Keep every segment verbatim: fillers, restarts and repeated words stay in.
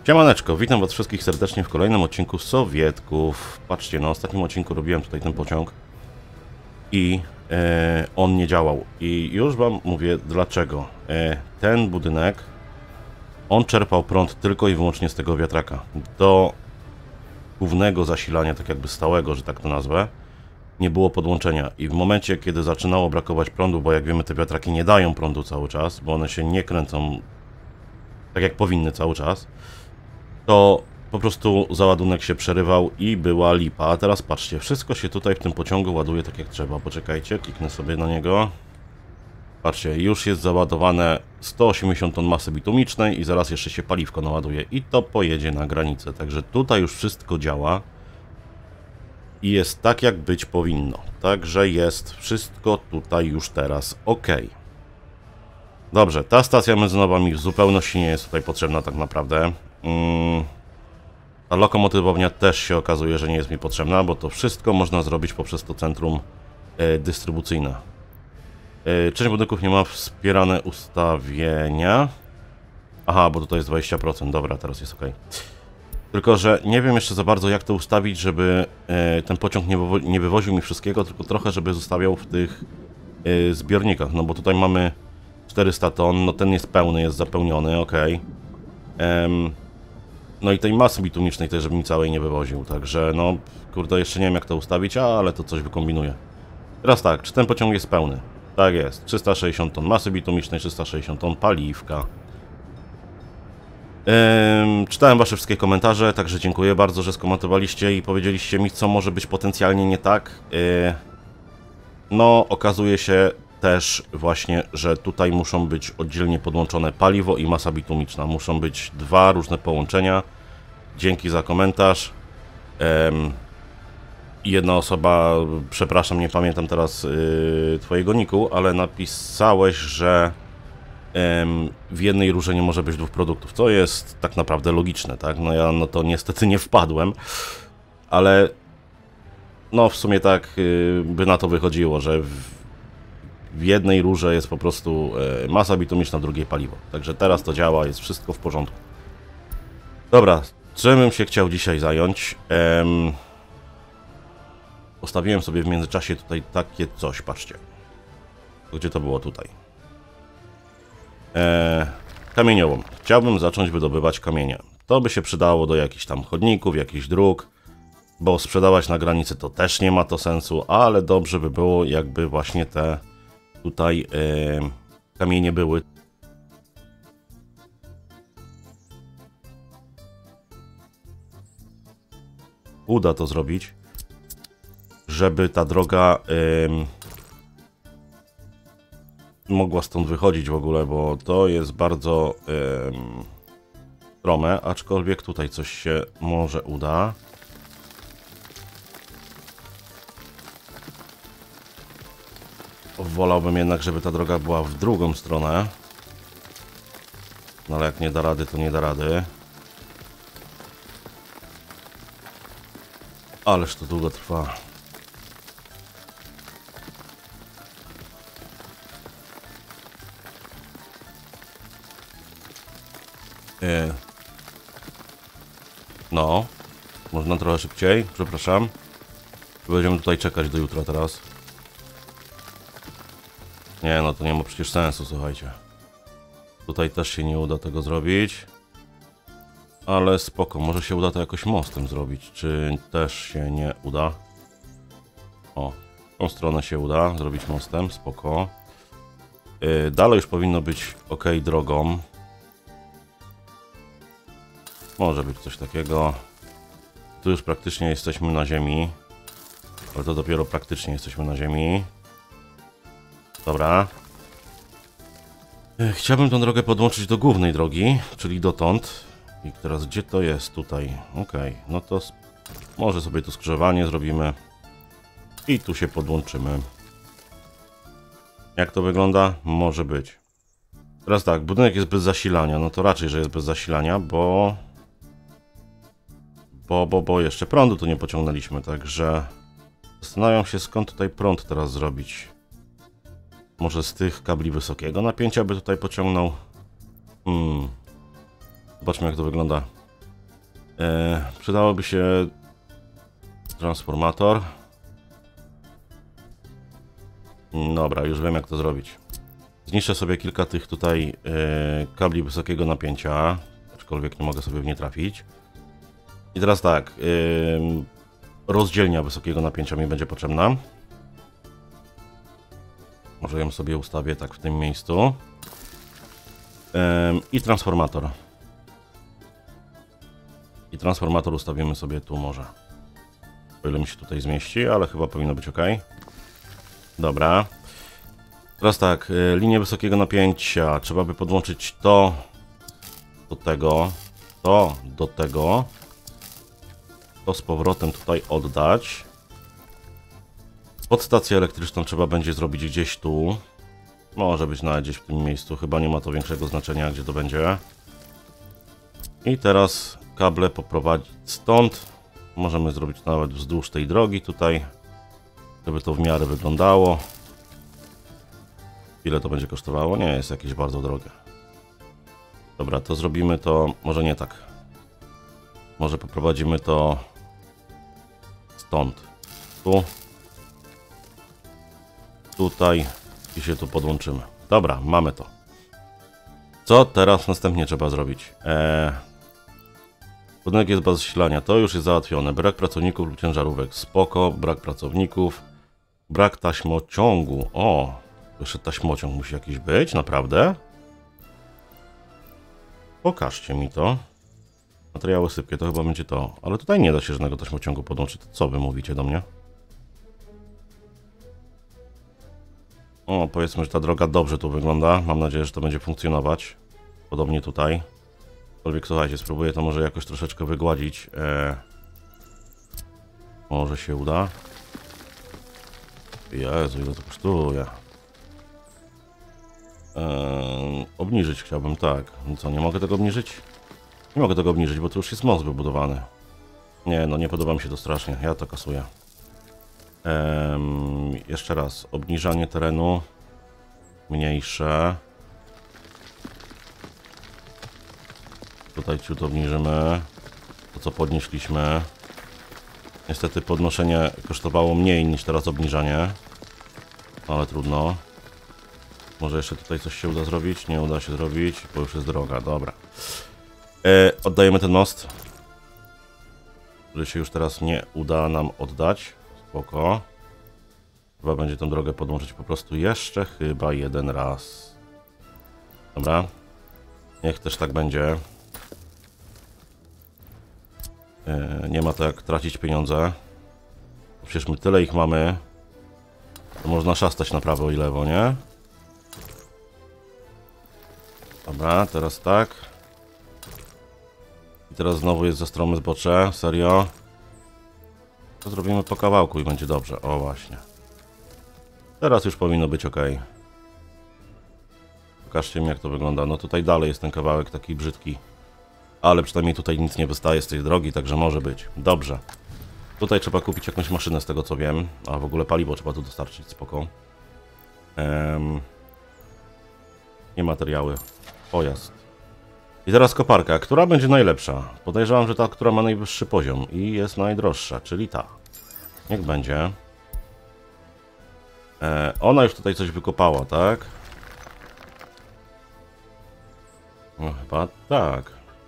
Siemaneczko, witam was wszystkich serdecznie w kolejnym odcinku Sowietków. Patrzcie, na ostatnim odcinku robiłem tutaj ten pociąg i e, on nie działał. I już wam mówię dlaczego. E, ten budynek, on czerpał prąd tylko i wyłącznie z tego wiatraka. Do głównego zasilania, tak jakby stałego, że tak to nazwę, nie było podłączenia. I w momencie, kiedy zaczynało brakować prądu, bo jak wiemy te wiatraki nie dają prądu cały czas, bo one się nie kręcą tak jak powinny cały czas, to po prostu załadunek się przerywał i była lipa. A teraz patrzcie, wszystko się tutaj w tym pociągu ładuje tak jak trzeba. Poczekajcie, kliknę sobie na niego. Patrzcie, już jest załadowane sto osiemdziesiąt ton masy bitumicznej i zaraz jeszcze się paliwko naładuje i to pojedzie na granicę. Także tutaj już wszystko działa i jest tak jak być powinno. Także jest wszystko tutaj już teraz ok. Dobrze, ta stacja benzynowa mi w zupełności nie jest tutaj potrzebna tak naprawdę. Hmm. Ta lokomotywownia też się okazuje, że nie jest mi potrzebna, bo to wszystko można zrobić poprzez to centrum e, dystrybucyjne. E, część budynków nie ma wspierane ustawienia. Aha, bo tutaj jest dwadzieścia procent. Dobra, teraz jest ok. Tylko że nie wiem jeszcze za bardzo, jak to ustawić, żeby e, ten pociąg nie, wywo nie wywoził mi wszystkiego, tylko trochę, żeby zostawiał w tych e, zbiornikach. No bo tutaj mamy czterysta ton, no ten jest pełny, jest zapełniony, ok. Ehm, no i tej masy bitumicznej też, żeby mi całej nie wywoził, także no, kurde, jeszcze nie wiem jak to ustawić, ale to coś wykombinuję. Teraz tak, czy ten pociąg jest pełny? Tak jest, trzysta sześćdziesiąt ton masy bitumicznej, trzysta sześćdziesiąt ton paliwka. Ehm, czytałem wasze wszystkie komentarze, także dziękuję bardzo, że skomentowaliście i powiedzieliście mi, co może być potencjalnie nie tak. Ehm, no, okazuje się też właśnie, że tutaj muszą być oddzielnie podłączone paliwo i masa bitumiczna. Muszą być dwa różne połączenia. Dzięki za komentarz. Um, jedna osoba, przepraszam, nie pamiętam teraz yy, twojego niku, ale napisałeś, że um, w jednej rurze nie może być dwóch produktów. To jest tak naprawdę logiczne, tak? No ja no to niestety nie wpadłem, ale no w sumie tak yy, by na to wychodziło, że w, W jednej rurze jest po prostu e, masa bitumiczna, w drugiej paliwo. Także teraz to działa, jest wszystko w porządku. Dobra, czym bym się chciał dzisiaj zająć? Ehm, postawiłem sobie w międzyczasie tutaj takie coś, patrzcie. Gdzie to było tutaj? E, kamieniołom. Chciałbym zacząć wydobywać kamienie. To by się przydało do jakichś tam chodników, jakichś dróg, bo sprzedawać na granicy to też nie ma to sensu, ale dobrze by było, jakby właśnie te tutaj e, kamienie były. Uda to zrobić, żeby ta droga e, mogła stąd wychodzić w ogóle, bo to jest bardzo e, strome, aczkolwiek tutaj coś się może uda. Wolałbym jednak, żeby ta droga była w drugą stronę. No ale jak nie da rady, to nie da rady. Ależ to długo trwa. E... No. Można trochę szybciej, przepraszam. Będziemy tutaj czekać do jutra teraz. Nie, no to nie ma przecież sensu, słuchajcie. Tutaj też się nie uda tego zrobić. Ale spoko, może się uda to jakoś mostem zrobić. Czy też się nie uda? O, tą stronę się uda zrobić mostem, spoko. Yy, dalej już powinno być ok drogą. Może być coś takiego. Tu już praktycznie jesteśmy na ziemi. Ale to dopiero praktycznie jesteśmy na ziemi. Dobra. Chciałbym tą drogę podłączyć do głównej drogi, czyli dotąd. I teraz gdzie to jest? Tutaj. Ok, no to może sobie tu skrzyżowanie zrobimy. I tu się podłączymy. Jak to wygląda? Może być. Teraz tak, budynek jest bez zasilania. No to raczej, że jest bez zasilania, bo... Bo, bo, bo jeszcze prądu tu nie pociągnęliśmy, także... Zastanawiam się, skąd tutaj prąd teraz zrobić. Może z tych kabli wysokiego napięcia by tutaj pociągnął. Hmm. Zobaczmy, jak to wygląda. E, przydałoby się transformator. Dobra, już wiem jak to zrobić. Zniszczę sobie kilka tych tutaj e, kabli wysokiego napięcia, aczkolwiek nie mogę sobie w nie trafić. I teraz tak, e, rozdzielnia wysokiego napięcia mi będzie potrzebna. Może ją sobie ustawię tak w tym miejscu. E, I transformator. I transformator ustawimy sobie tu może. O ile mi się tutaj zmieści, ale chyba powinno być ok. Dobra. Teraz tak, linię wysokiego napięcia. Trzeba by podłączyć to do tego, to do tego, to z powrotem tutaj oddać. Podstację elektryczną trzeba będzie zrobić gdzieś tu. Może być nawet gdzieś w tym miejscu. Chyba nie ma to większego znaczenia, gdzie to będzie. I teraz kable poprowadzić stąd. Możemy zrobić nawet wzdłuż tej drogi tutaj, żeby to w miarę wyglądało. Ile to będzie kosztowało? Nie jest jakieś bardzo drogie. Dobra, to zrobimy to, może nie tak. Może poprowadzimy to stąd. Tu. Tutaj i się tu podłączymy. Dobra, mamy to. Co teraz następnie trzeba zrobić? Eee, budynek jest bez zasilania, to już jest załatwione. Brak pracowników lub ciężarówek. Spoko, brak pracowników. Brak taśmociągu. O, jeszcze taśmociąg musi jakiś być, naprawdę? Pokażcie mi to. Materiały sypkie, to chyba będzie to. Ale tutaj nie da się żadnego taśmociągu podłączyć. Co wy mówicie do mnie? O, powiedzmy, że ta droga dobrze tu wygląda. Mam nadzieję, że to będzie funkcjonować. Podobnie tutaj. Aczkolwiek słuchajcie, spróbuję to może jakoś troszeczkę wygładzić. Eee, może się uda. Jezu, ile to kosztuje. Eee, obniżyć chciałbym, tak. No co, nie mogę tego obniżyć? Nie mogę tego obniżyć, bo to już jest most wybudowany. Nie, no nie podoba mi się to strasznie. Ja to kasuję. Eee, jeszcze raz. Obniżanie terenu. Mniejsze. Tutaj ciut obniżymy. To co podnieśliśmy. Niestety podnoszenie kosztowało mniej niż teraz obniżanie. Ale trudno. Może jeszcze tutaj coś się uda zrobić? Nie uda się zrobić, bo już jest droga. Dobra. E, oddajemy ten most. Który się już teraz nie uda nam oddać. Spoko. Chyba będzie tę drogę podłączyć po prostu jeszcze chyba jeden raz. Dobra. Niech też tak będzie. E, nie ma to jak tracić pieniądze. Przecież my tyle ich mamy. To można szastać na prawo i lewo, nie? Dobra, teraz tak. I teraz znowu jest za strome zbocze. Serio? To zrobimy po kawałku i będzie dobrze. O właśnie. Teraz już powinno być ok. Pokażcie mi jak to wygląda. No tutaj dalej jest ten kawałek taki brzydki. Ale przynajmniej tutaj nic nie wystaje z tej drogi, także może być. Dobrze. Tutaj trzeba kupić jakąś maszynę z tego co wiem. A w ogóle paliwo trzeba tu dostarczyć, spoko. Ehm... Nie materiały. Pojazd. I teraz koparka. Która będzie najlepsza? Podejrzewam, że ta, która ma najwyższy poziom i jest najdroższa, czyli ta. Niech będzie. E, ona już tutaj coś wykopała, tak? No chyba tak.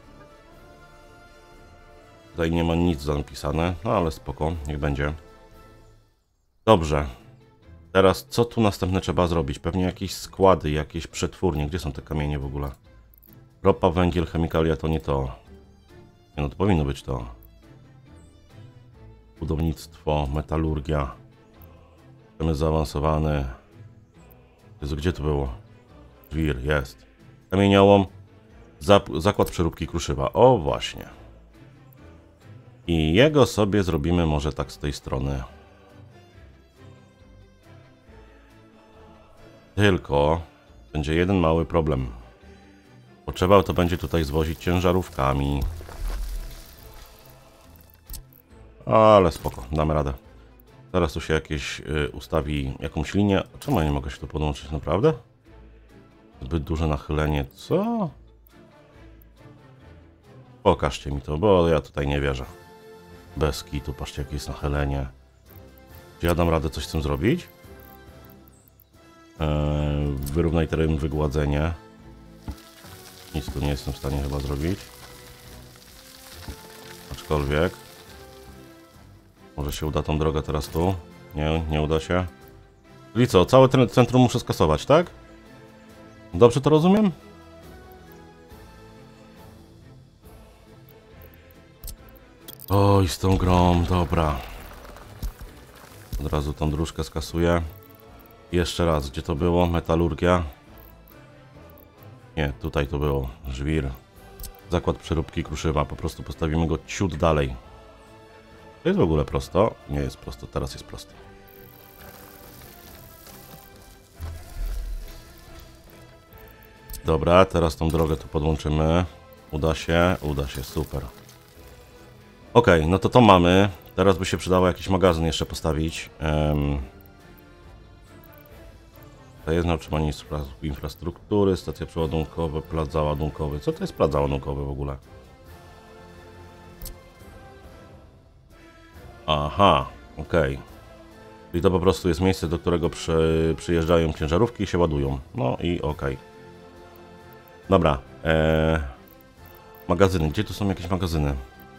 Tutaj nie ma nic zapisane, no ale spoko, niech będzie. Dobrze. Teraz co tu następne trzeba zrobić? Pewnie jakieś składy, jakieś przetwórnie. Gdzie są te kamienie w ogóle? Ropa, węgiel, chemikalia to nie to. Nie no, to powinno być to. Budownictwo, metalurgia. Przemysł zaawansowany. Jezu, gdzie to było? Żwir, jest. Kamieniołom. Zakład przeróbki kruszywa. O, właśnie. I jego sobie zrobimy może tak z tej strony. Tylko będzie jeden mały problem. Bo trzeba to będzie tutaj zwozić ciężarówkami. Ale spoko, damy radę. Teraz tu się jakieś y, ustawi jakąś linię. Czemu ja nie mogę się tu podłączyć, naprawdę? Zbyt duże nachylenie. Co? Pokażcie mi to, bo ja tutaj nie wierzę. Bez kitu, patrzcie jakie jest nachylenie. Czy ja dam radę coś z tym zrobić? Eee, wyrównaj teren, wygładzenie. Nic tu nie jestem w stanie chyba zrobić. Aczkolwiek... Może się uda tą drogę teraz tu? Nie, nie uda się. Czyli co, całe ten centrum muszę skasować, tak? Dobrze to rozumiem? Oj, z tą grą, dobra. Od razu tą dróżkę skasuję. Jeszcze raz, gdzie to było? Metalurgia. Nie, tutaj to było. Żwir. Zakład przeróbki kruszywa. Po prostu postawimy go ciut dalej. To jest w ogóle prosto? Nie jest prosto, teraz jest prosto. Dobra, teraz tą drogę tu podłączymy. Uda się, uda się, super. Ok, no to to mamy. Teraz by się przydało jakiś magazyn jeszcze postawić. Um, to jest na utrzymanie infrastruktury, stacja przeładunkowa, plac załadunkowy. Co to jest plac załadunkowy w ogóle? Aha, ok. Czyli to po prostu jest miejsce, do którego przy, przyjeżdżają ciężarówki i się ładują. No i ok. Dobra. Ee, magazyny. Gdzie tu są jakieś magazyny?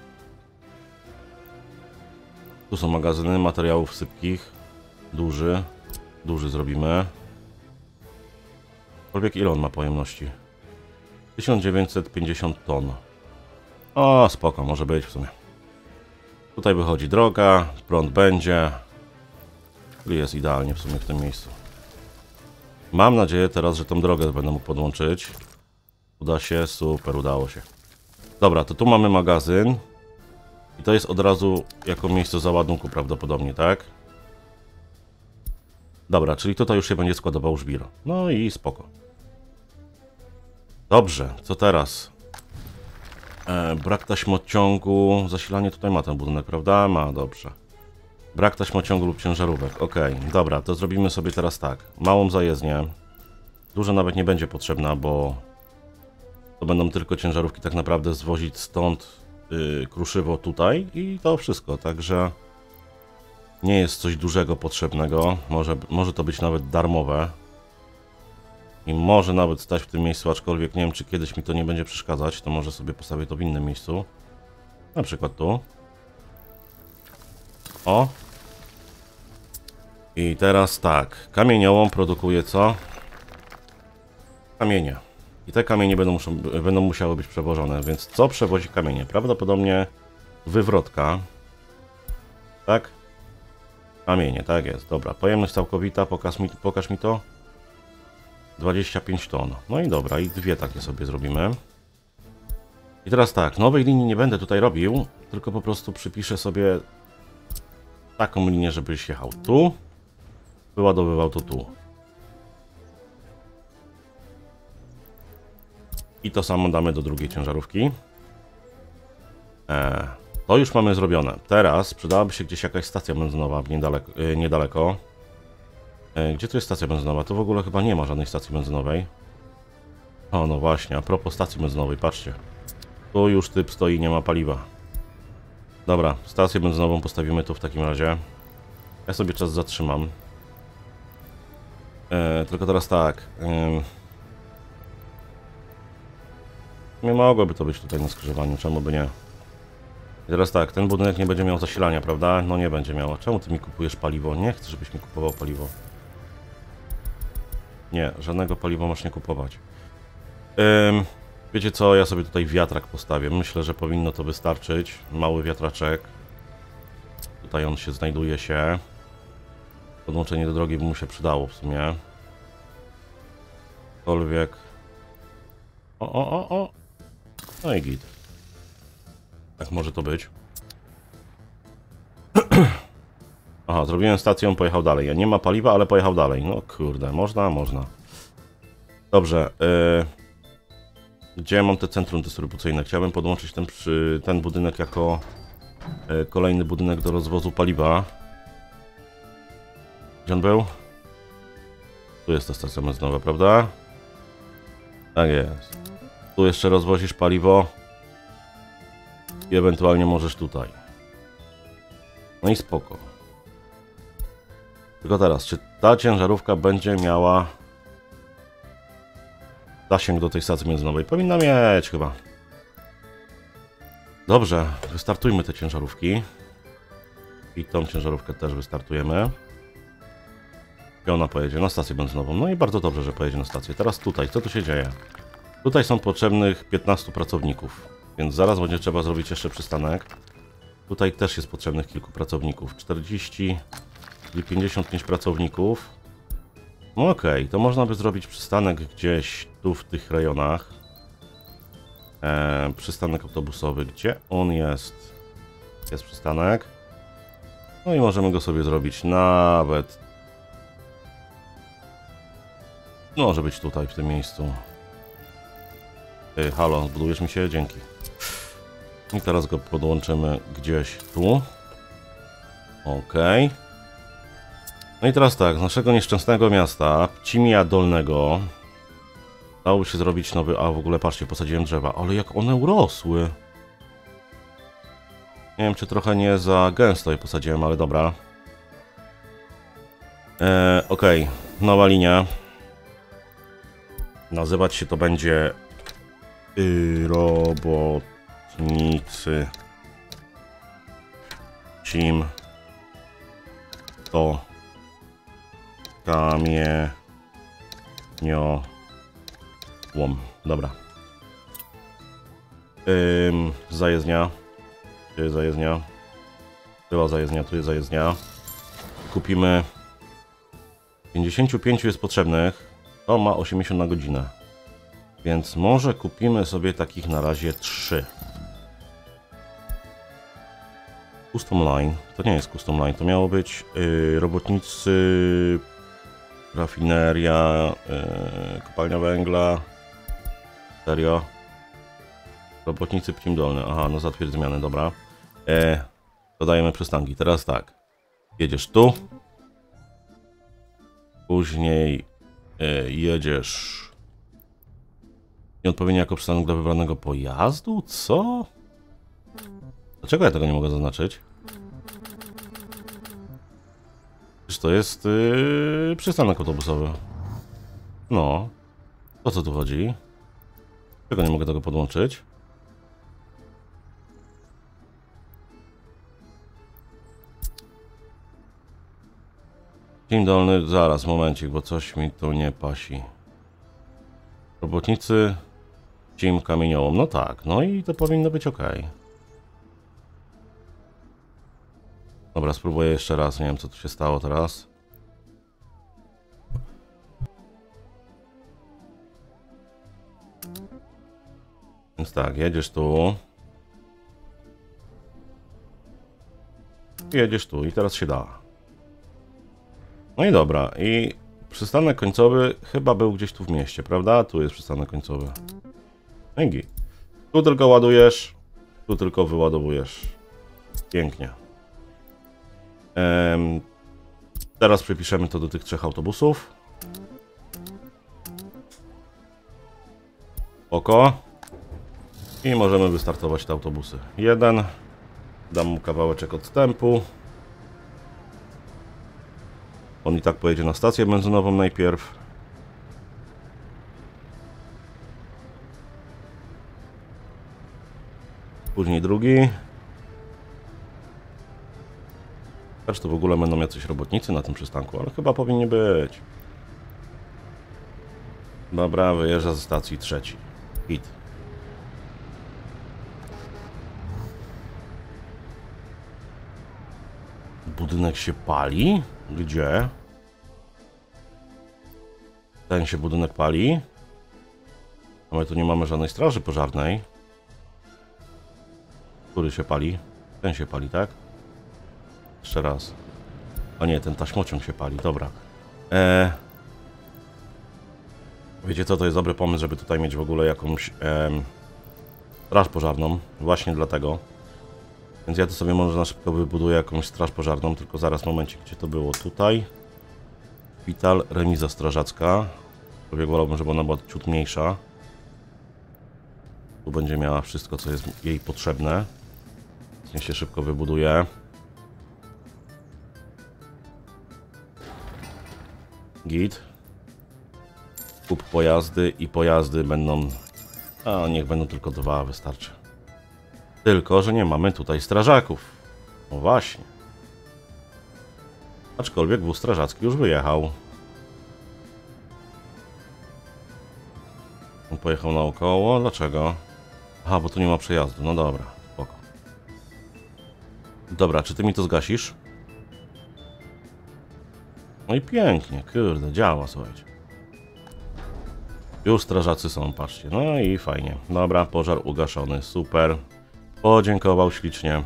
Tu są magazyny materiałów sypkich. Duży. Duży zrobimy. Aczkolwiek ile on ma pojemności? tysiąc dziewięćset pięćdziesiąt ton. O, spoko, może być w sumie. Tutaj wychodzi droga, prąd będzie. Czyli jest idealnie w sumie w tym miejscu. Mam nadzieję teraz, że tą drogę będę mógł podłączyć. Uda się, super, udało się. Dobra, to tu mamy magazyn. I to jest od razu jako miejsce załadunku prawdopodobnie, tak? Dobra, czyli tutaj już się będzie składował żwir. No i spoko. Dobrze, co teraz? E, brak taśmociągu. Zasilanie tutaj ma ten budynek, prawda? Ma, dobrze. Brak taśmociągu lub ciężarówek. Ok, dobra, to zrobimy sobie teraz tak. Małą zajezdnię. Dużo nawet nie będzie potrzebna, bo to będą tylko ciężarówki tak naprawdę zwozić stąd yy, kruszywo tutaj i to wszystko. Także nie jest coś dużego potrzebnego. Może, może to być nawet darmowe. I może nawet stać w tym miejscu, aczkolwiek nie wiem, czy kiedyś mi to nie będzie przeszkadzać. To może sobie postawię to w innym miejscu. Na przykład tu. O. I teraz tak. Kamieniołom produkuje co? Kamienie. I te kamienie będą, muszą, będą musiały być przewożone, więc co przewozi kamienie? Prawdopodobnie wywrotka. Tak? Kamienie, tak jest. Dobra, pojemność całkowita, pokaż mi, pokaż mi to. dwadzieścia pięć ton. No i dobra, i dwie takie sobie zrobimy. I teraz tak, nowej linii nie będę tutaj robił, tylko po prostu przypiszę sobie taką linię, żebyś jechał tu, wyładowywał to tu. I to samo damy do drugiej ciężarówki. E, to już mamy zrobione. Teraz przydałaby się gdzieś jakaś stacja benzynowa niedaleko. E, niedaleko. E, gdzie tu jest stacja benzynowa? Tu w ogóle chyba nie ma żadnej stacji benzynowej. O, no właśnie, a propos stacji benzynowej, patrzcie. Tu już typ stoi, nie ma paliwa. Dobra, stację benzynową postawimy tu w takim razie. Ja sobie czas zatrzymam. E, tylko teraz tak. E, Nie mogłoby to być tutaj na skrzyżowaniu, czemu by nie? I teraz tak, ten budynek nie będzie miał zasilania, prawda? No nie będzie miał. Czemu ty mi kupujesz paliwo? Nie chcę, żebyś mi kupował paliwo. Nie, żadnego paliwa masz nie kupować. Ym, wiecie co, ja sobie tutaj wiatrak postawię. Myślę, że powinno to wystarczyć. Mały wiatraczek. Tutaj on się znajduje się. Podłączenie do drogi by mu się przydało w sumie. Cokolwiek. O, o, o, o. No i git. Tak może to być. Aha, zrobiłem stację, on pojechał dalej. Ja nie ma paliwa, ale pojechał dalej. No kurde, można, można. Dobrze. Yy... Gdzie mam te centrum dystrybucyjne? Chciałbym podłączyć ten, przy... ten budynek jako yy, kolejny budynek do rozwozu paliwa. Gdzie on był? Tu jest ta stacja benzynowa, prawda? Tak jest. Tu jeszcze rozwozisz paliwo. I ewentualnie możesz tutaj. No i spoko. Tylko teraz, czy ta ciężarówka będzie miała zasięg do tej stacji benzynowej? Powinna mieć chyba. Dobrze, wystartujmy te ciężarówki. I tą ciężarówkę też wystartujemy. I ona pojedzie na stację benzynową. No i bardzo dobrze, że pojedzie na stację. Teraz tutaj, co tu się dzieje? Tutaj są potrzebnych piętnastu pracowników, więc zaraz będzie trzeba zrobić jeszcze przystanek. Tutaj też jest potrzebnych kilku pracowników. czterdzieści i pięćdziesiąt pięć pracowników. No okej, okay, to można by zrobić przystanek gdzieś tu w tych rejonach. Eee, przystanek autobusowy. Gdzie on jest? Jest przystanek. No i możemy go sobie zrobić nawet... No, może być tutaj, w tym miejscu. Yy, halo, zbudujesz mi się? Dzięki. I teraz go podłączymy gdzieś tu. Ok. No i teraz tak, z naszego nieszczęsnego miasta, Pcimia Dolnego, dało się zrobić nowy... A w ogóle patrzcie, posadziłem drzewa, ale jak one urosły. Nie wiem, czy trochę nie za gęsto je posadziłem, ale dobra. Eee, ok, nowa linia. Nazywać się to będzie yy, robotnicy Cim to kamieniołom. Dobra. Ym, zajezdnia. Tu jest zajezdnia. Była zajezdnia, tu jest zajezdnia. Kupimy pięćdziesięciu pięciu jest potrzebnych. To ma osiemdziesiąt na godzinę. Więc może kupimy sobie takich na razie trzy. Custom line. To nie jest custom line. To miało być yy, robotnicy, rafineria, yy, kopalnia węgla. Serio? Robotnicy Pcim Dolny. Aha, no zatwierdź zmiany, dobra. E, dodajemy przystanki. Teraz tak. Jedziesz tu. Później e, jedziesz... Nieodpowiednio jako przystanek do wybranego pojazdu? Co? Dlaczego ja tego nie mogę zaznaczyć? Przecież to jest yy, przystanek autobusowy. No. O co tu chodzi? Dlaczego nie mogę tego podłączyć? Pcim Dolny, zaraz, momencik, bo coś mi tu nie pasi. Robotnicy Pcim Kamieniołom, no tak, no i to powinno być ok. Dobra, spróbuję jeszcze raz, nie wiem co tu się stało teraz. Więc tak, jedziesz tu. Jedziesz tu i teraz się da. No i dobra, i przystanek końcowy chyba był gdzieś tu w mieście, prawda? Tu jest przystanek końcowy. Dzięki. Tu tylko ładujesz, tu tylko wyładowujesz. Pięknie. Ehm, teraz przypiszemy to do tych trzech autobusów. Oko. I możemy wystartować te autobusy. Jeden. Dam mu kawałeczek odstępu. On i tak pojedzie na stację benzynową najpierw. Później drugi. Czy to w ogóle będą jacyś robotnicy na tym przystanku, ale chyba powinni być. Dobra, wyjeżdża ze stacji trzeci. Hit. Budynek się pali? Gdzie? Ten się budynek pali. A my tu nie mamy żadnej straży pożarnej. Który się pali? Ten się pali, tak? Jeszcze raz. A nie, ten taśmociąg się pali, dobra. Eee... Wiecie co, to jest dobry pomysł, żeby tutaj mieć w ogóle jakąś em, straż pożarną. Właśnie dlatego. Więc ja to sobie może na szybko wybuduję jakąś straż pożarną, tylko zaraz momencie, gdzie to było. Tutaj. Szpital, remiza strażacka. Człowiek wolałbym, żeby ona była ciut mniejsza. Tu będzie miała wszystko, co jest jej potrzebne. Niech się szybko wybuduje. Git. Kup pojazdy i pojazdy będą... A niech będą tylko dwa, wystarczy. Tylko, że nie mamy tutaj strażaków. No właśnie. Aczkolwiek wóz strażacki już wyjechał. On pojechał naokoło. Dlaczego? Aha, bo tu nie ma przejazdu. No dobra, spoko. Dobra, czy ty mi to zgasisz? No i pięknie, kurde, działa, słuchajcie. Już strażacy są, patrzcie. No i fajnie. Dobra, pożar ugaszony, super. Podziękował ślicznie.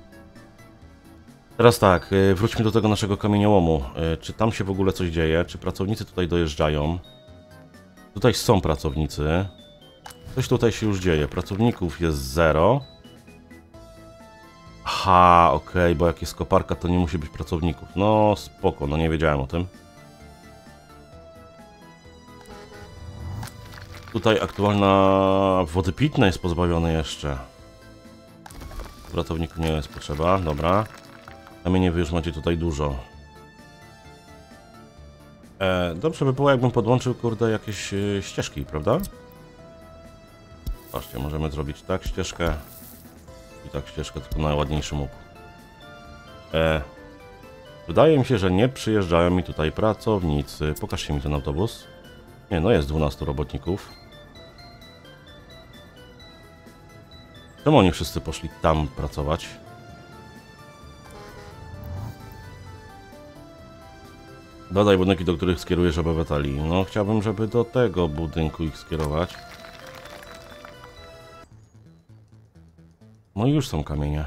Teraz tak, wróćmy do tego naszego kamieniołomu. Czy tam się w ogóle coś dzieje? Czy pracownicy tutaj dojeżdżają? Tutaj są pracownicy. Coś tutaj się już dzieje. Pracowników jest zero. Aha, okej, okay, bo jak jest koparka, to nie musi być pracowników. No spoko, no nie wiedziałem o tym. Tutaj aktualna wody pitnej jest pozbawiona jeszcze. Pracowników nie jest potrzeba, dobra. Kamienie wy już macie tutaj dużo. E, dobrze by było, jakbym podłączył, kurde, jakieś e, ścieżki, prawda? Patrzcie, możemy zrobić tak ścieżkę i tak ścieżkę, tylko na ładniejszym łuku. E, wydaje mi się, że nie przyjeżdżają mi tutaj pracownicy. Pokażcie mi ten autobus. Nie, no jest dwunastu robotników. Czemu oni wszyscy poszli tam pracować? Dodaj budynki, do których skierujesz obywateli. No, chciałbym, żeby do tego budynku ich skierować. No i już są kamienie.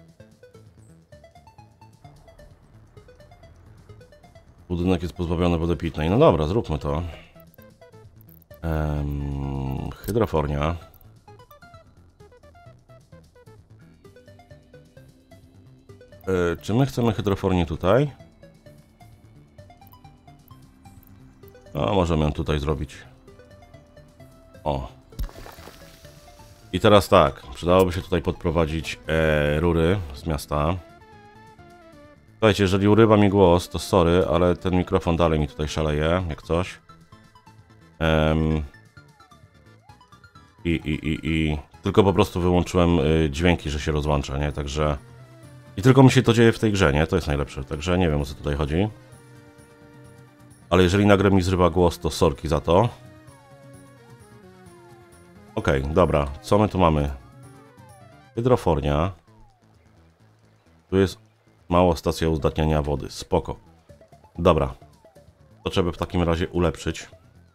Budynek jest pozbawiony wody pitnej. No dobra, zróbmy to. Ehm, hydrofornia. E, czy my chcemy hydrofornię tutaj? No, możemy ją tutaj zrobić. O. I teraz tak, przydałoby się tutaj podprowadzić e, rury z miasta. Słuchajcie, jeżeli urywa mi głos, to sorry, ale ten mikrofon dalej mi tutaj szaleje, jak coś. Um, i, i, i, I tylko po prostu wyłączyłem y, dźwięki, że się rozłącza, nie? Także... I tylko mi się to dzieje w tej grze, nie? To jest najlepsze, także nie wiem, o co tutaj chodzi. Ale jeżeli nagle mi zrywa głos, to sorki za to. Okej, okay, dobra. Co my tu mamy? Hydrofornia. Tu jest mała stacja uzdatniania wody. Spoko. Dobra. To trzeba w takim razie ulepszyć.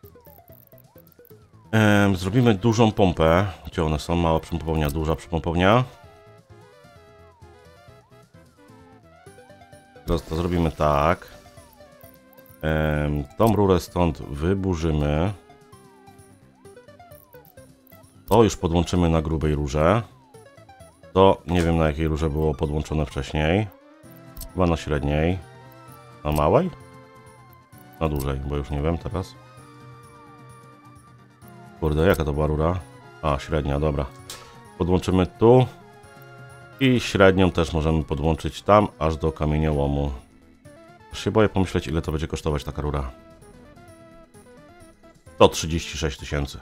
Ehm, zrobimy dużą pompę. Gdzie one są? Mała przypompownia, duża przypompownia. Teraz to zrobimy tak. Ehm, tą rurę stąd wyburzymy. To już podłączymy na grubej rurze. To nie wiem, na jakiej rurze było podłączone wcześniej. Chyba na średniej. Na małej? Na dużej, bo już nie wiem teraz. Kurde, jaka to była rura? A, średnia, dobra. Podłączymy tu. I średnią też możemy podłączyć tam, aż do kamieniołomu. Już się boję pomyśleć, ile to będzie kosztować taka rura. sto trzydzieści sześć tysięcy.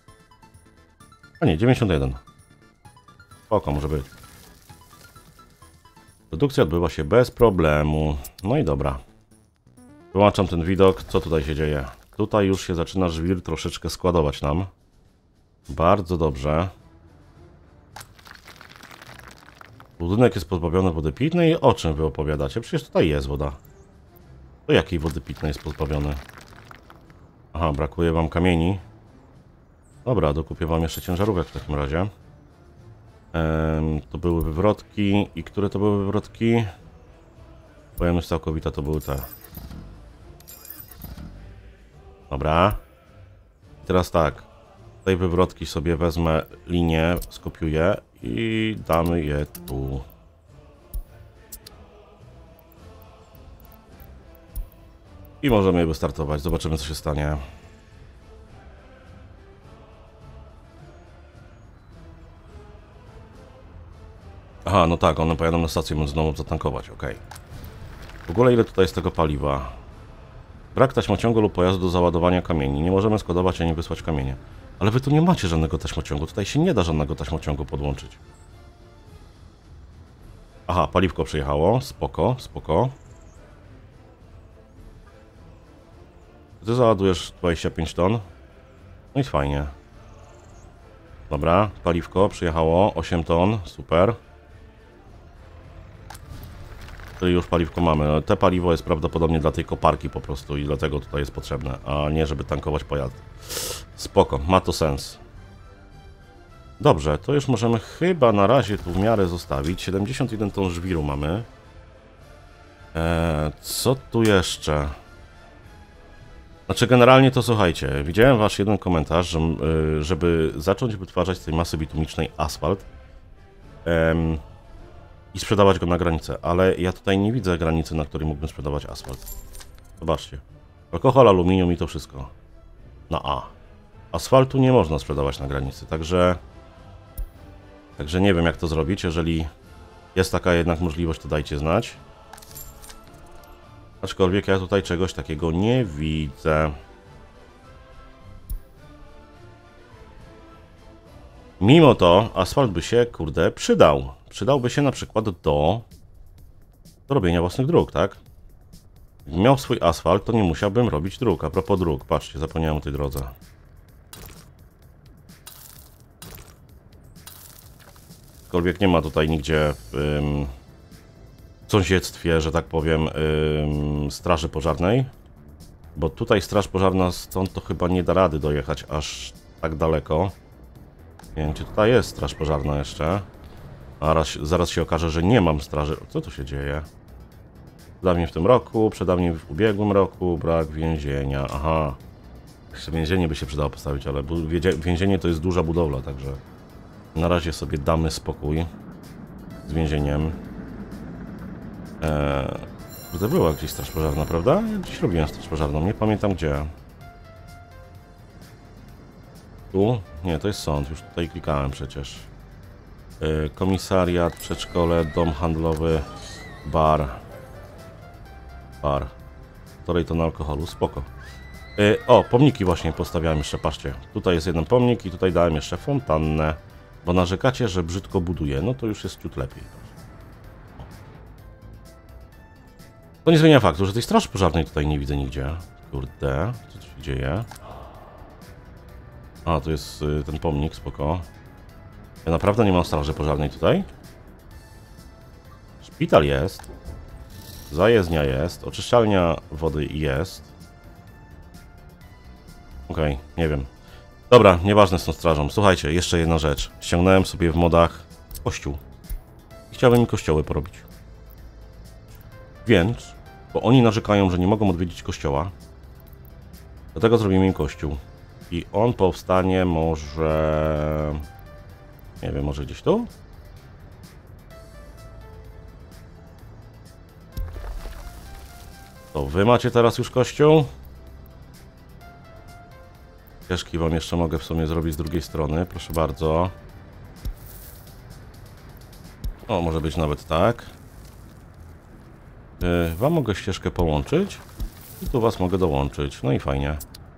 A nie, dziewięćdziesiąt jeden. Spoko, może być. Produkcja odbywa się bez problemu. No i dobra. Wyłączam ten widok. Co tutaj się dzieje? Tutaj już się zaczyna żwir troszeczkę składować nam. Bardzo dobrze. Budynek jest pozbawiony wody pitnej. O czym wy opowiadacie? Przecież tutaj jest woda. Do jakiej wody pitnej jest pozbawiony? Aha, brakuje wam kamieni. Dobra, dokupię wam jeszcze ciężarówek w takim razie. Ehm, to były wywrotki. I które to były wywrotki? Pojemność całkowita to były te. Dobra. I teraz tak. Tej wywrotki sobie wezmę linię, skopiuję i damy je tu. I możemy je wystartować. Zobaczymy, co się stanie. Aha, no tak, one pojadą na stację benzynową zatankować, okej. W ogóle ile tutaj jest tego paliwa? Brak taśmociągu lub pojazdu do załadowania kamieni. Nie możemy składować ani wysłać kamienia. Ale wy tu nie macie żadnego taśmociągu. Tutaj się nie da żadnego taśmociągu podłączyć. Aha, paliwko przyjechało. Spoko, spoko. Ty załadujesz dwadzieścia pięć ton. No i fajnie. Dobra, paliwko przyjechało. osiem ton, super. Czyli już paliwko mamy. Te paliwo jest prawdopodobnie dla tej koparki po prostu i dlatego tutaj jest potrzebne, a nie żeby tankować pojazdy. Spoko, ma to sens. Dobrze, to już możemy chyba na razie tu w miarę zostawić. siedemdziesiąt jeden ton żwiru mamy. Eee, co tu jeszcze? Znaczy generalnie to słuchajcie, widziałem wasz jeden komentarz, że, yy, żeby zacząć wytwarzać z tej masy bitumicznej asfalt yy, i sprzedawać go na granicę, ale ja tutaj nie widzę granicy, na której mógłbym sprzedawać asfalt. Zobaczcie. Alkohol, aluminium i to wszystko. Na A. Asfaltu nie można sprzedawać na granicy, także... Także nie wiem jak to zrobić, jeżeli jest taka jednak możliwość, to dajcie znać. Aczkolwiek ja tutaj czegoś takiego nie widzę. Mimo to asfalt by się, kurde, przydał. Przydałby się na przykład do, do robienia własnych dróg, tak? Gdybym miał swój asfalt, to nie musiałbym robić dróg. A propos dróg, patrzcie, zapomniałem o tej drodze. Aczkolwiek nie ma tutaj nigdzie w ym, sąsiedztwie, że tak powiem, ym, straży pożarnej. Bo tutaj straż pożarna stąd to chyba nie da rady dojechać aż tak daleko. Nie wiem, czy tutaj jest straż pożarna jeszcze. A raz, zaraz się okaże, że nie mam straży. Co tu się dzieje? Przedawniej w tym roku, przedawniej w ubiegłym roku, brak więzienia. Aha. Jeszcze więzienie by się przydało postawić, ale więzienie to jest duża budowla, także na razie sobie damy spokój z więzieniem. Eee, to była gdzieś straż pożarna, prawda? Ja gdzieś robiłem straż pożarną, nie pamiętam gdzie. Tu? Nie, to jest sąd, już tutaj klikałem przecież. Eee, komisariat, przedszkole, dom handlowy, bar. Bar. Torej to na alkoholu, spoko. Eee, o, pomniki właśnie postawiałem jeszcze, patrzcie. Tutaj jest jeden pomnik i tutaj dałem jeszcze fontannę. Bo narzekacie, że brzydko buduje, no to już jest ciut lepiej. To nie zmienia faktu, że tej straży pożarnej tutaj nie widzę nigdzie. Kurde, co tu się dzieje? A, tu jest y, ten pomnik, spoko. Ja naprawdę nie mam straży pożarnej tutaj? Szpital jest. Zajezdnia jest. Oczyszczalnia wody jest. Okej, okay, nie wiem. Dobra, nieważne z tą strażą. Słuchajcie, jeszcze jedna rzecz. Ściągnąłem sobie w modach kościół. I chciałbym mi kościoły porobić. Więc, bo oni narzekają, że nie mogą odwiedzić kościoła. Dlatego zrobimy im kościół. I on powstanie może... Nie wiem, może gdzieś tu? To wy macie teraz już kościół? Ścieżki wam jeszcze mogę w sumie zrobić z drugiej strony, proszę bardzo. O, może być nawet tak. Yy, wam mogę ścieżkę połączyć i tu was mogę dołączyć, no i fajnie.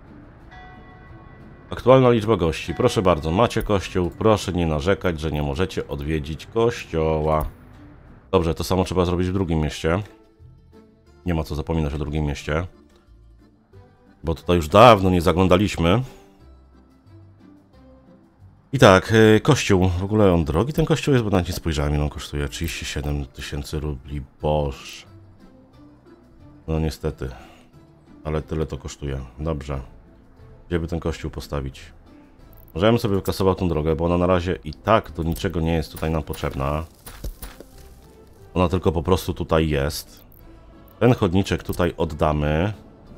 Aktualna liczba gości, proszę bardzo, macie kościół, proszę nie narzekać, że nie możecie odwiedzić kościoła. Dobrze, to samo trzeba zrobić w drugim mieście. Nie ma co zapominać o drugim mieście. Bo tutaj już dawno nie zaglądaliśmy. I tak, yy, kościół. W ogóle on drogi ten kościół jest, bo nawet nie spojrzałem, ile on kosztuje. trzydzieści siedem tysięcy rubli. Boż. No niestety. Ale tyle to kosztuje. Dobrze. Gdzie by ten kościół postawić? Może ja bym sobie wykasował tą drogę, bo ona na razie i tak do niczego nie jest tutaj nam potrzebna. Ona tylko po prostu tutaj jest. Ten chodniczek tutaj oddamy.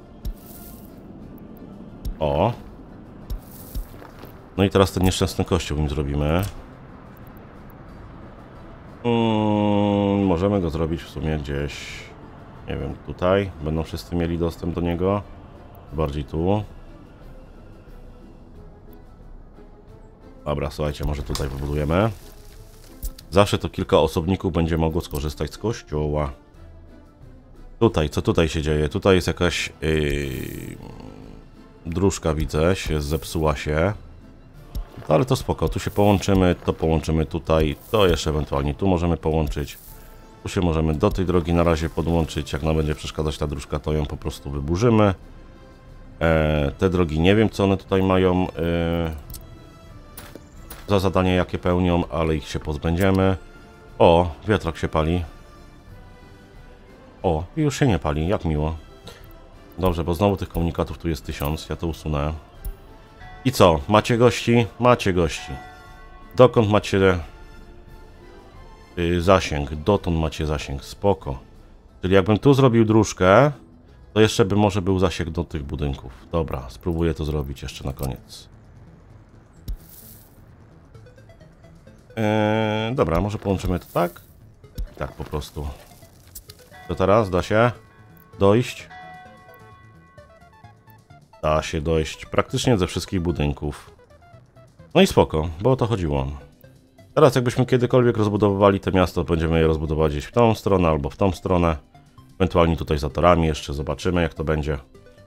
O. No i teraz ten nieszczęsny kościół im zrobimy. Hmm, możemy go zrobić w sumie gdzieś, nie wiem, tutaj. Będą wszyscy mieli dostęp do niego. Bardziej tu. Dobra, słuchajcie, może tutaj wybudujemy. Zawsze to kilka osobników będzie mogło skorzystać z kościoła. Tutaj, co tutaj się dzieje? Tutaj jest jakaś yy, dróżka, widzę, się zepsuła się. No, ale to spoko, tu się połączymy, to połączymy tutaj, to jeszcze ewentualnie tu możemy połączyć. Tu się możemy do tej drogi na razie podłączyć, jak nam będzie przeszkadzać ta dróżka, to ją po prostu wyburzymy. E, te drogi nie wiem, co one tutaj mają e, za zadanie, jakie pełnią, ale ich się pozbędziemy. O, wiatrak się pali. O, i już się nie pali, jak miło. Dobrze, bo znowu tych komunikatów tu jest tysiąc, ja to usunę. I co? Macie gości? Macie gości. Dokąd macie yy, zasięg? Dotąd macie zasięg, spoko. Czyli jakbym tu zrobił dróżkę, to jeszcze by może był zasięg do tych budynków. Dobra, spróbuję to zrobić jeszcze na koniec. Yy, dobra, może połączymy to tak? Tak po prostu. To teraz da się dojść? Da się dojść praktycznie ze wszystkich budynków. No i spoko, bo o to chodziło. Teraz jakbyśmy kiedykolwiek rozbudowywali to miasto, będziemy je rozbudować gdzieś w tą stronę albo w tą stronę. Ewentualnie tutaj za torami jeszcze zobaczymy, jak to będzie.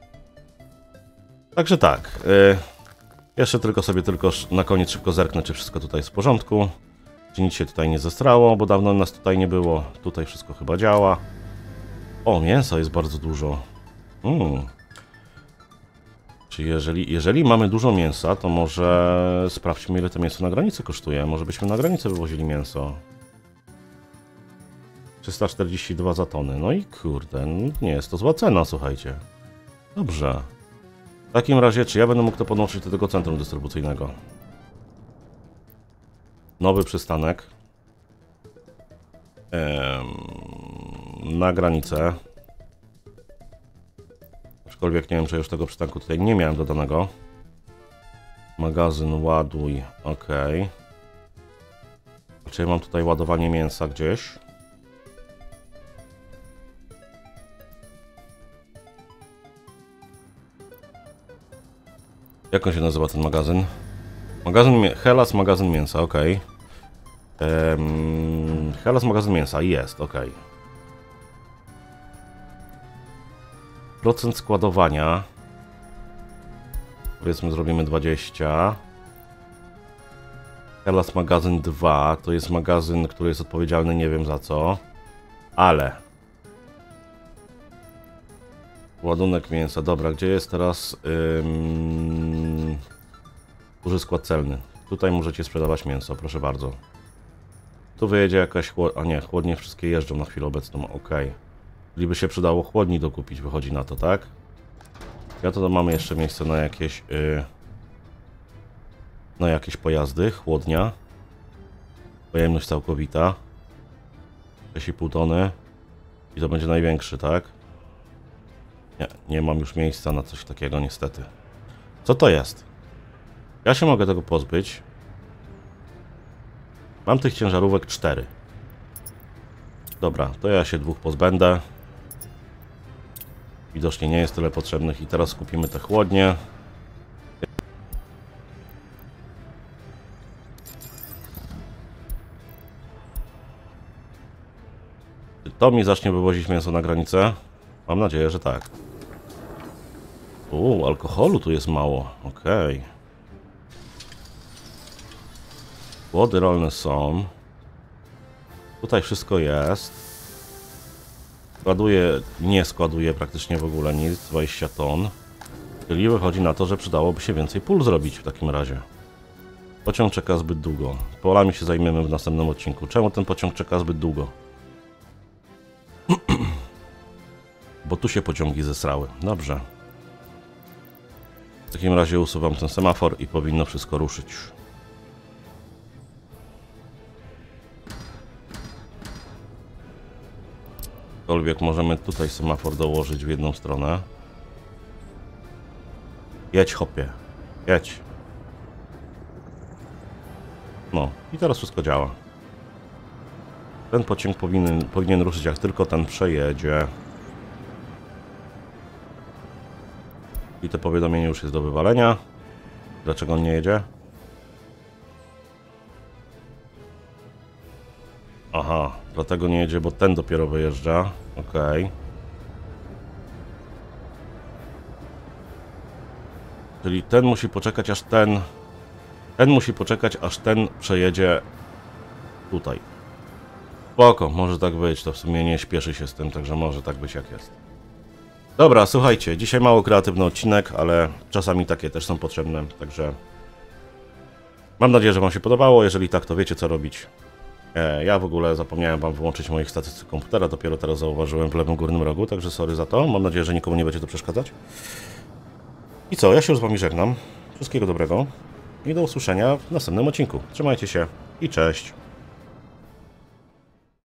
Także tak. Yy, jeszcze tylko sobie tylko na koniec szybko zerknę, czy wszystko tutaj jest w porządku. Czy nic się tutaj nie zestrało, bo dawno nas tutaj nie było. Tutaj wszystko chyba działa. O, mięsa jest bardzo dużo. Mm. Czy jeżeli, jeżeli mamy dużo mięsa, to może sprawdźmy, ile to mięso na granicy kosztuje. Może byśmy na granicę wywozili mięso. trzysta czterdzieści dwa za tonę. No i kurde, nie jest to zła cena, słuchajcie. Dobrze. W takim razie, czy ja będę mógł to podłączyć do tego centrum dystrybucyjnego? Nowy przystanek. Ehm, na granicę. Aczkolwiek nie wiem, czy już tego przystanku tutaj nie miałem dodanego. Magazyn ładuj, ok. Czy ja mam tutaj ładowanie mięsa gdzieś? Jak on się nazywa ten magazyn? Magazyn Hellas, magazyn mięsa, ok. Um, Hellas, magazyn mięsa, jest, ok. Procent składowania. Powiedzmy, zrobimy dwadzieścia. Hellas magazyn dwa. To jest magazyn, który jest odpowiedzialny nie wiem za co. Ale ładunek mięsa. Dobra, gdzie jest teraz ym... duży skład celny? Tutaj możecie sprzedawać mięso, proszę bardzo. Tu wyjedzie jakaś chłod... A nie, chłodnie wszystkie jeżdżą na chwilę obecną, ok. Czyli by się przydało chłodni dokupić, wychodzi na to, tak? Ja to mamy jeszcze miejsce na jakieś yy, na jakieś pojazdy, chłodnia. Pojemność całkowita sześć i pół tony. I to będzie największy, tak? Nie, nie mam już miejsca na coś takiego niestety. Co to jest? Ja się mogę tego pozbyć. Mam tych ciężarówek cztery. Dobra, to ja się dwóch pozbędę. Widocznie nie jest tyle potrzebnych i teraz kupimy te chłodnie. Czy to mi zacznie wywozić mięso na granicę? Mam nadzieję, że tak. Uuu, alkoholu tu jest mało. Okej. Okay. Płody rolne są. Tutaj wszystko jest. Składuje, nie składuje praktycznie w ogóle nic, dwadzieścia ton. Czyli wychodzi na to, że przydałoby się więcej pól zrobić w takim razie. Pociąg czeka zbyt długo. Polami się zajmiemy w następnym odcinku. Czemu ten pociąg czeka zbyt długo? Bo tu się pociągi zesrały. Dobrze. W takim razie usuwam ten semafor i powinno wszystko ruszyć. Aczkolwiek możemy tutaj semafor dołożyć w jedną stronę. Jedź, hopie. Jedź. No i teraz wszystko działa. Ten pociąg powinien, powinien ruszyć, jak tylko ten przejedzie. I to powiadomienie już jest do wywalenia. Dlaczego on nie jedzie? Aha, dlatego nie jedzie, bo ten dopiero wyjeżdża. Okej. Okay. Czyli ten musi poczekać, aż ten... Ten musi poczekać, aż ten przejedzie tutaj. Spoko, może tak być, to w sumie nie śpieszy się z tym, także może tak być jak jest. Dobra, słuchajcie, dzisiaj mało kreatywny odcinek, ale czasami takie też są potrzebne, także... Mam nadzieję, że wam się podobało, jeżeli tak, to wiecie co robić. E, ja w ogóle zapomniałem wam wyłączyć moich statystyk komputera, dopiero teraz zauważyłem w lewym górnym rogu, także sorry za to. Mam nadzieję, że nikomu nie będzie to przeszkadzać. I co, ja się już z wami żegnam. Wszystkiego dobrego i do usłyszenia w następnym odcinku. Trzymajcie się i cześć.